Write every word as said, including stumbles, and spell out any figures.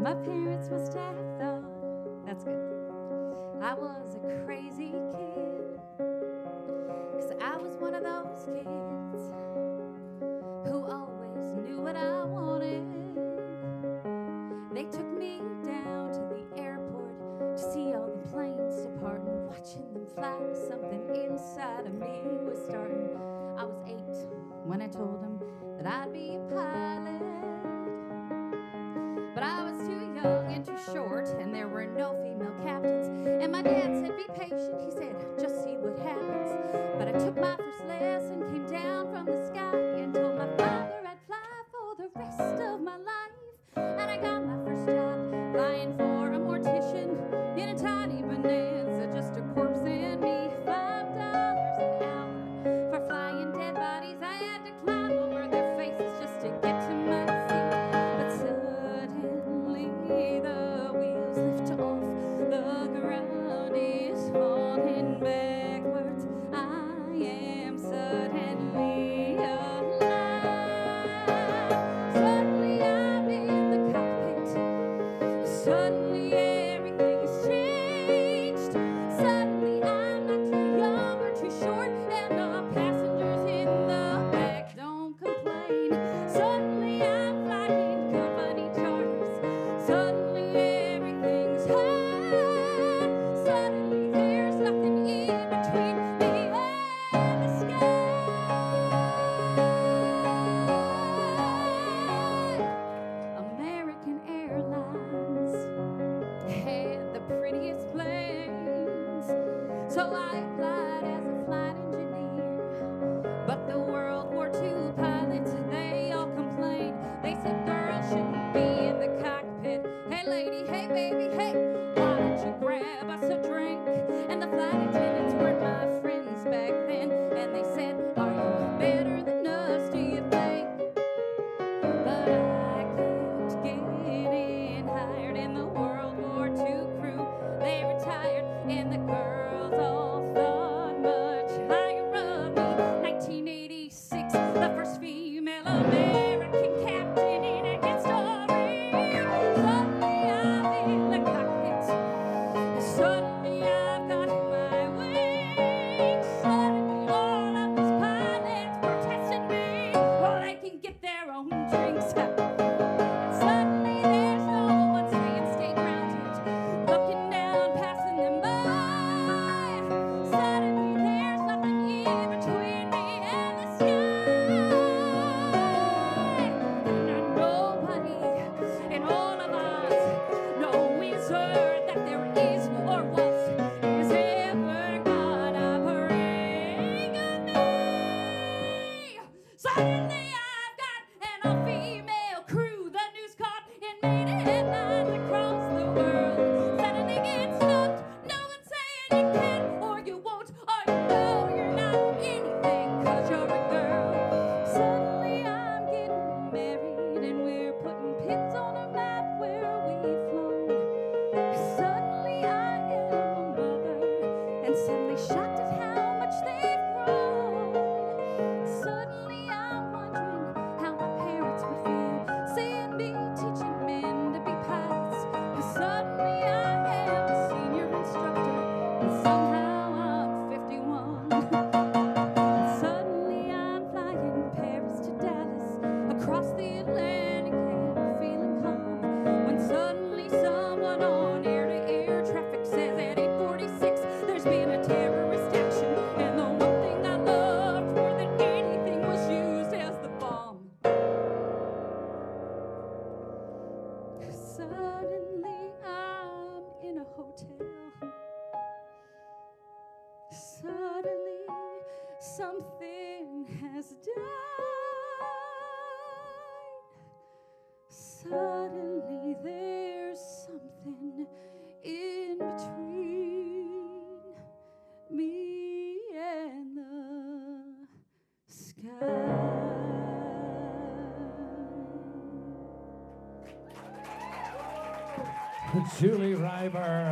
My parents must have thought, that's good, I was a crazy kid, 'cause I was one of those kids who always knew what I wanted. They took me down to the airport to see all the planes depart, and watching them fly, something inside of me was starting. I was eight when I told them that I'd be a pilot, but I was too young and too short, and there were no female captains. And my dad said, be patient, he said, just see what happens. But I took my first lesson, came down from the sky, and told my father I'd fly for the rest of my life. And I got my first job flying for a mortician in a tiny bonanza, just a corpse and me. Five dollars an hour for flying dead bodies. I had to climb over their faces just to get to my seat. But suddenly the wheels lift off, the ground is falling backwards. I am suddenly alive. Suddenly I'm in the cockpit. Suddenly everything's changed. Suddenly I'm not too young or too short, and the passengers in the back don't complain. Suddenly I'm flying company charters. Suddenly everything's high. Suddenly there's nothing in between me and the sky. American Airlines had the prettiest planes, so I applied as a flight engineer. But the World War Two pilots, they all complained. They said girls shouldn't be in the cockpit. Hey lady, hey baby, hey, why don't you grab us a drink? And the flight attendants weren't my friends back then, and they said, are you better than us, do you think? But I kept getting hired, and the World War Two crew, they retired, and the girls all thought much higher of me. nineteen eighty-six, the first female American captain in a hit story. Suddenly I'm in the cockpit. Suddenly I've got my wings. Suddenly all of these pilots protesting me. Well, they can get their own drinks. Suddenly there's no one saying stay grounded, looking down, passing them by. Suddenly there's nothing in between me and the sky. And nobody in all of us, no wizard that there is or was, is ever gonna bring me. Suddenly I've got an all-female crew. The news caught and made headlines across the world. Suddenly get stuck, no one's saying you can or you won't, or you know you're not anything 'cause you're a girl. Suddenly I'm getting married, and we're putting pins on a map where we've flown. Suddenly I am a mother, and suddenly shocked at how much they've grown. Suddenly I'm wondering how my parents would feel seeing me teaching men to be pilots. 'Cause suddenly I am a senior instructor, and somehow I'm fifty-one. Suddenly I'm flying Paris to Dallas, across the Atlantic and feeling calm. When suddenly someone on air-to-air traffic says at eight forty-six there's been a terrorist action, and the one thing I loved more than anything was used as the bomb. Suddenly I'm in a hotel. Suddenly something has died. Suddenly there's something in between me and the sky. Julie Reiber.